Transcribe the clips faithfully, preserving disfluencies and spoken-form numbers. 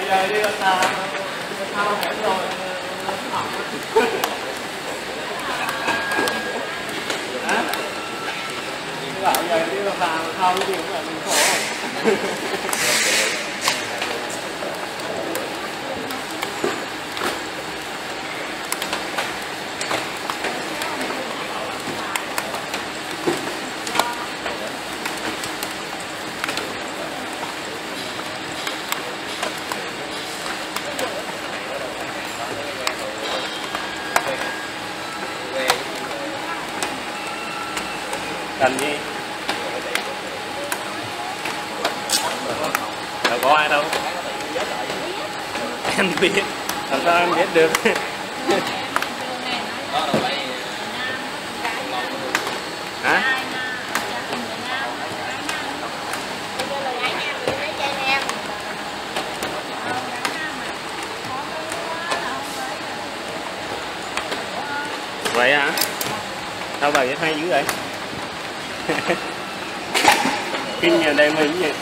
giờ đi ta thao hết rồi. Hả? Bảo giờ đi ta thao cái gì cũng là mình khổ. Cần gì? Đâu có ai đâu. Em biết. Làm sao em biết được? Hả? Vậy hả? Sao bà vậy hay dữ vậy? Kinh nhà đây mình vậy.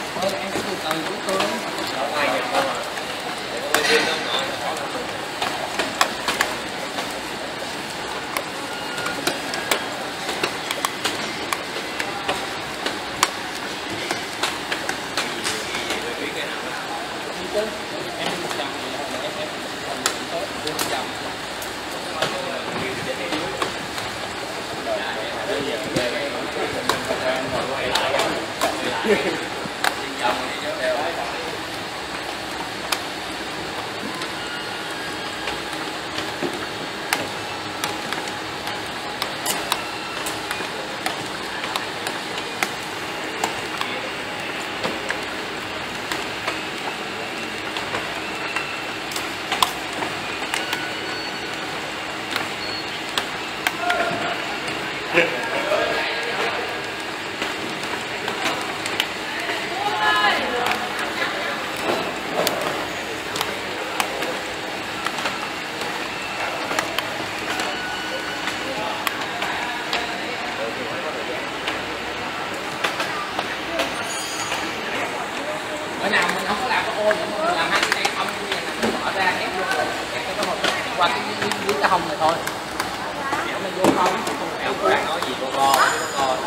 Bữa nào mình không có làm cái ô nữa mà mình làm hai cái này không như này mình mở ra ép vô rồi ép cái một qua cái dưới cái hông này thôi. Để mình vô không không kéo cô nói gì cô co cô co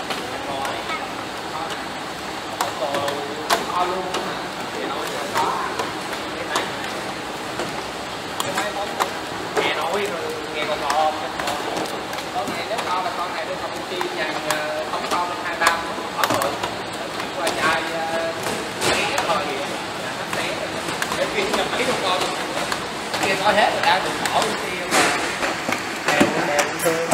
co luôn thì nói gì có nghe nói nghe con co con này nếu co là con này bên phòng chi và không co bên hai ba không có rồi qua chai để chuyên nhập mấy con con kia có hết rồi đã được bỏ kia mà đeo đeo thương